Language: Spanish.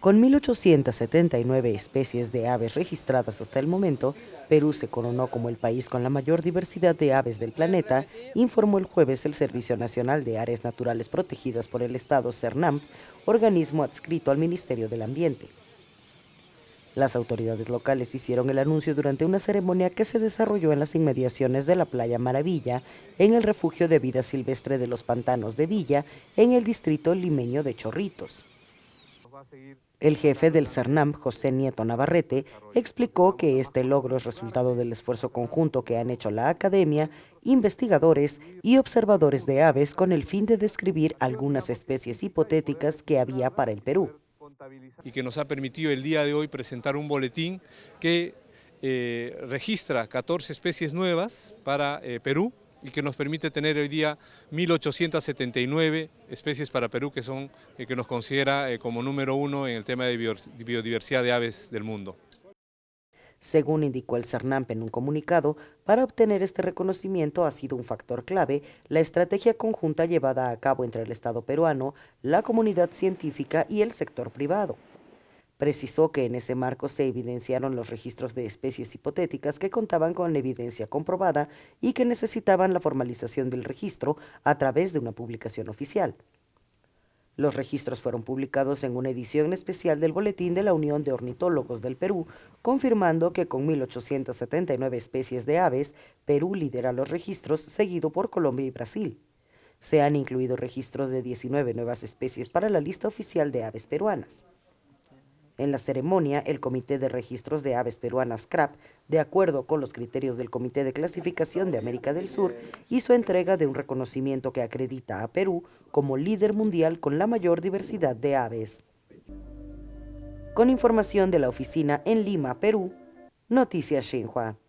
Con 1.879 especies de aves registradas hasta el momento, Perú se coronó como el país con la mayor diversidad de aves del planeta, informó el jueves el Servicio Nacional de Áreas Naturales Protegidas por el Estado, CERNAMP, organismo adscrito al Ministerio del Ambiente. Las autoridades locales hicieron el anuncio durante una ceremonia que se desarrolló en las inmediaciones de la Playa Maravilla, en el refugio de vida silvestre de los Pantanos de Villa, en el distrito limeño de Chorritos. El jefe del CERNAMP, José Nieto Navarrete, explicó que este logro es resultado del esfuerzo conjunto que han hecho la academia, investigadores y observadores de aves con el fin de describir algunas especies hipotéticas que había para el Perú. Y que nos ha permitido el día de hoy presentar un boletín que registra 14 especies nuevas para Perú y que nos permite tener hoy día 1.879 especies para Perú, que nos considera como número uno en el tema de biodiversidad de aves del mundo. Según indicó el CERNAMP en un comunicado, para obtener este reconocimiento ha sido un factor clave la estrategia conjunta llevada a cabo entre el Estado peruano, la comunidad científica y el sector privado. Precisó que en ese marco se evidenciaron los registros de especies hipotéticas que contaban con evidencia comprobada y que necesitaban la formalización del registro a través de una publicación oficial. Los registros fueron publicados en una edición especial del Boletín de la Unión de Ornitólogos del Perú, confirmando que con 1.879 especies de aves, Perú lidera los registros, seguido por Colombia y Brasil. Se han incluido registros de 19 nuevas especies para la lista oficial de aves peruanas. En la ceremonia, el Comité de Registros de Aves Peruanas CRAP, de acuerdo con los criterios del Comité de Clasificación de América del Sur, hizo entrega de un reconocimiento que acredita a Perú como líder mundial con la mayor diversidad de aves. Con información de la oficina en Lima, Perú, Noticias Xinhua.